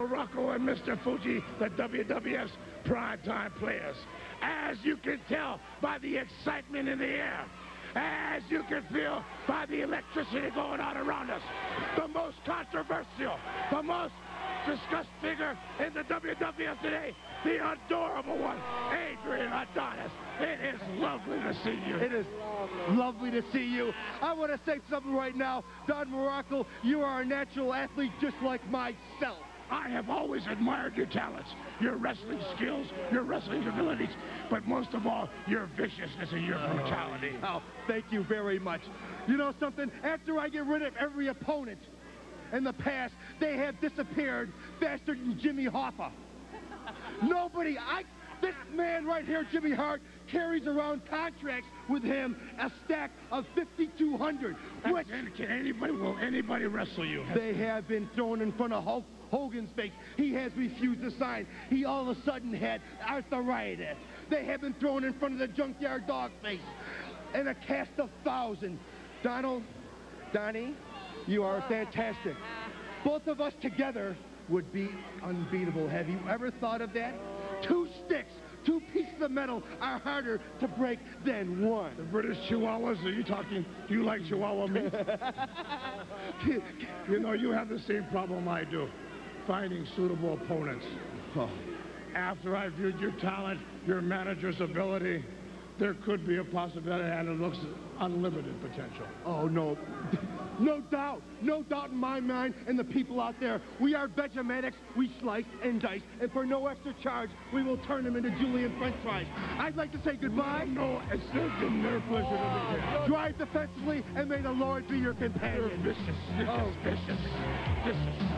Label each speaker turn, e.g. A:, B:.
A: Rocco and Mr. Fuji, the WWF's primetime players. As you can tell by the excitement in the air, as you can feel by the electricity going on around us, the most controversial, the most discussed figure in the WWF today, the adorable one, Adrian Adonis. It is lovely to see you.
B: It is lovely to see you. I want to say something right now. Don Muraco, you are a natural athlete just like myself.
A: I have always admired your talents, your wrestling skills, your wrestling abilities, but most of all, your viciousness and your brutality.
B: Oh, thank you very much. You know something? After I get rid of every opponent in the past, they have disappeared faster than Jimmy Hoffa. This man right here, Jimmy Hart, carries around contracts with him, a stack of 5,200.
A: Will anybody wrestle you?
B: They have been thrown in front of Hulk Hogan's face. He has refused to sign. He all of a sudden had arthritis. They have been thrown in front of the Junkyard Dog face. And a cast of 1,000. Donnie, you are fantastic. Both of us together would be unbeatable. Have you ever thought of that? 2 sticks, 2 pieces of metal are harder to break than one.
A: The British Chihuahuas, are you talking, do you like Chihuahua meat? You know, you have the same problem I do, finding suitable opponents.
B: Oh.
A: After I viewed your talent, your manager's ability, there could be a possibility, and it looks unlimited potential.
B: Oh, no. No doubt in my mind and the people out there. We are Vegematics. We slice and dice, and for no extra charge, we will turn them into Julian French fries. I'd like to say goodbye.
A: No, it's been their pleasure to be here.
B: Drive defensively, and may the Lord be your companion.
A: You're vicious, vicious, vicious.